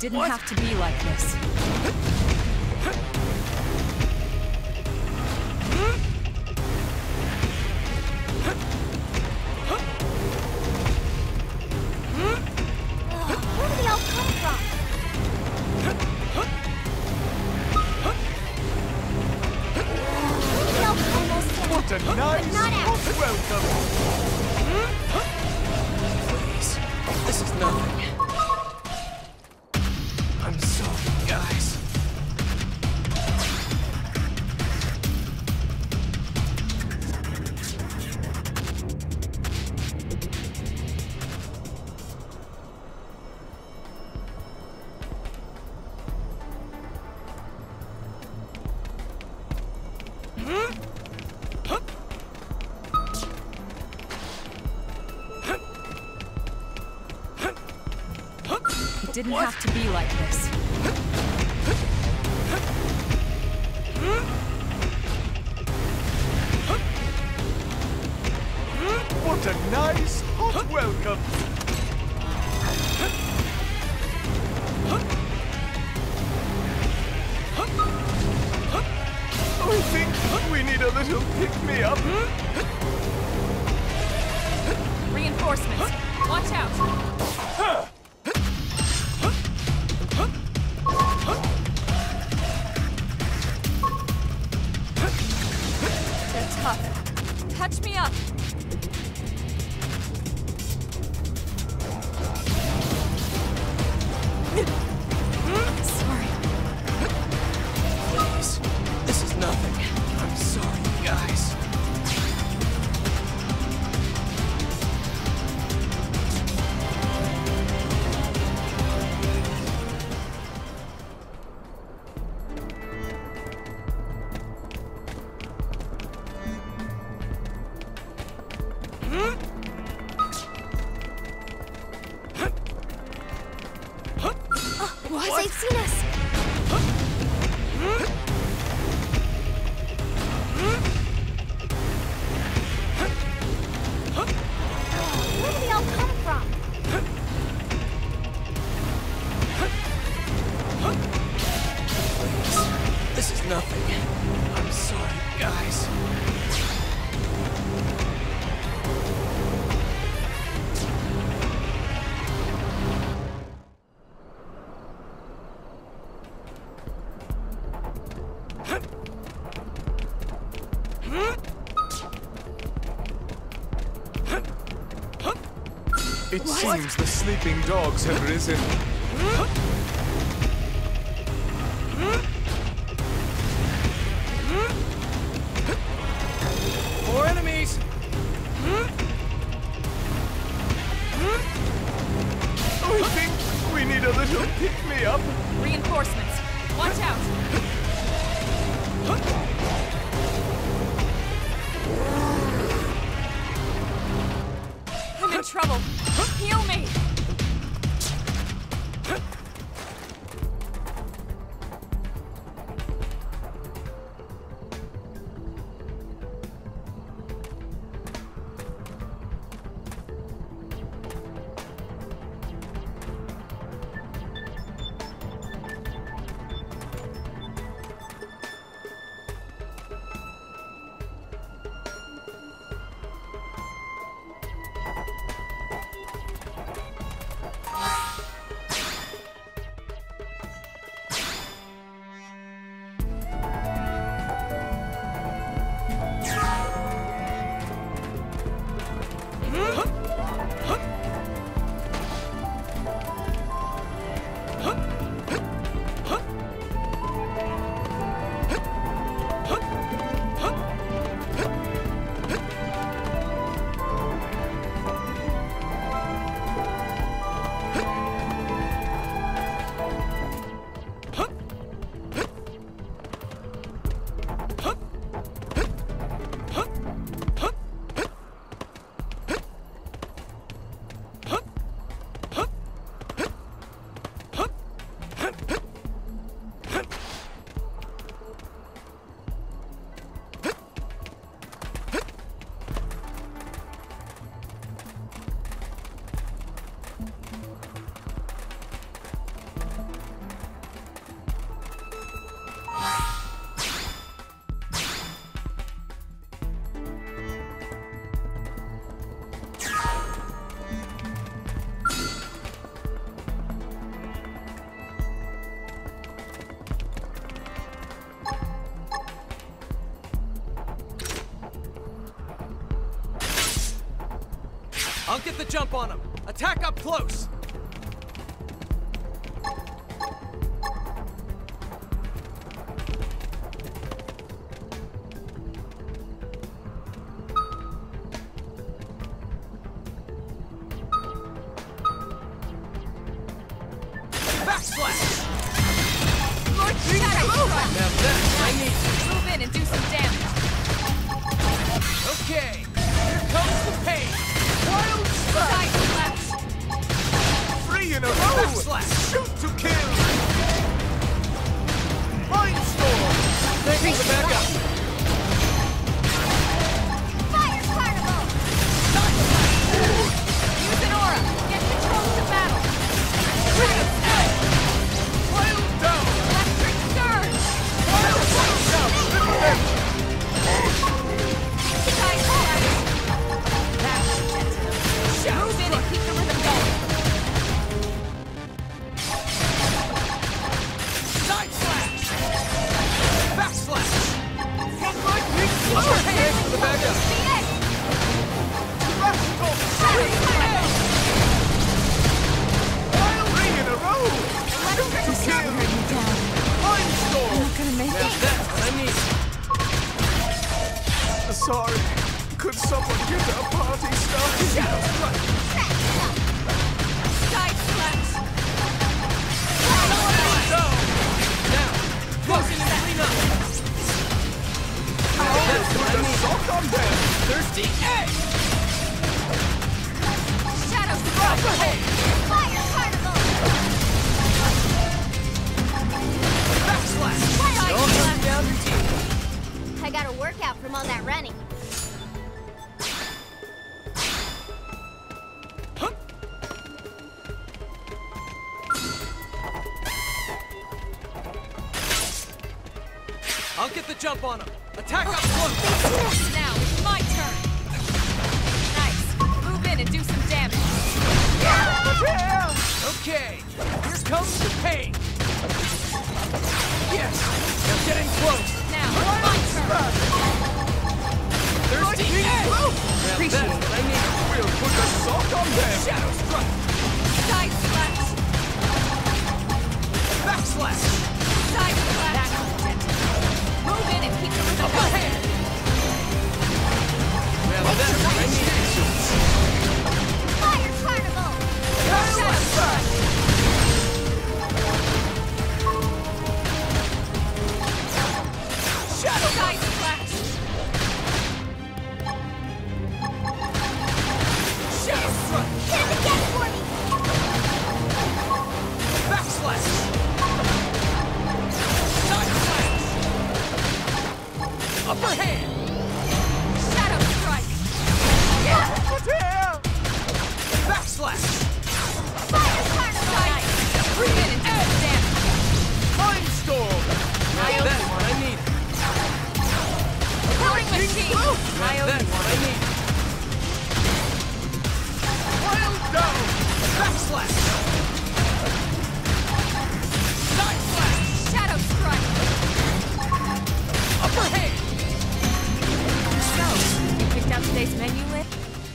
didn't have to be like this. Where did they all come from? What a nice welcome! Please, this is nothing. I'm sorry, guys. It didn't have to be like this. What a nice hot welcome! I think we need a little pick-me-up. Reinforcements! Watch out! They're tough. Touch me up! Sorry. Please, this is nothing. I'm sorry, guys. What? They've seen us! Where did they all come from? Please, this is nothing. I'm sorry, guys. It seems the sleeping dogs have risen. More enemies! I think we need a little pick-me-up. Reinforcements! Watch out! I'm in trouble! Heal me! I'll get the jump on him. Attack up close. Move in and do some damage. Okay, here comes the pain. Wild Side slash. 3 in a row! Shoot to kill! Mindstorm! Thanks for the backup. Fire Carnival! Use an aura. Get control of the battle. Wild down! Electric surge. Wild down! Side slash. That's gentle. Move in and keep the rhythm going. Side slash. Backslash. One lightning blow! Thanks for the backup. Classical! Wild 3 in a row! Shoot to kill! Mindstorm! Gonna make Now that's what I need. Sorry. Could someone get a party started? Side slash. Now, closing and clean up. That's what I Put a need. sock on them! Thirsty egg. Shadow strike. Fire Carnival! Backslash. Side Don't slash. knock down your team. I got a workout from all that running. I'll get the jump on him. Attack up close. Now it's my turn. Nice. Move in and do some damage. Okay, here comes the pain. Yes, now get in close. Now it's my turn. Thirsty egg. Now that's what I need. We'll put a sock on them! Shadow strike. Side slash. Backslash. Side slash. Move in and keep the rhythm Upper going. hand. Now that's what I need. Fire Carnival! Shadow strike. Shadow Side slash. Shadow strike. Hit it again for me! Backslash. Side slash. Upper hand. Shadow strike. Backslash. Fire Carnival! Nice. Move in and do some damage. Mindstorm! Now that's what I need. Killing machine. Now that's what I need. Wild down! Backslash. Side slash. Shadow strike. Upper hand. So, you picked out today's menu list?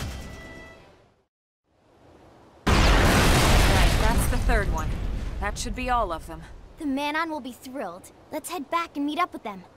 Right, that's the third one. That should be all of them. The Manon will be thrilled. Let's head back and meet up with them.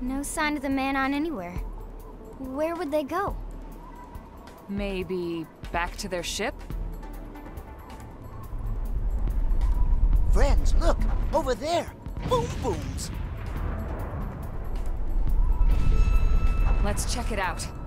No sign of the man on anywhere. Where would they go? Maybe back to their ship? Friends, look! Over there! Boom booms! Let's check it out.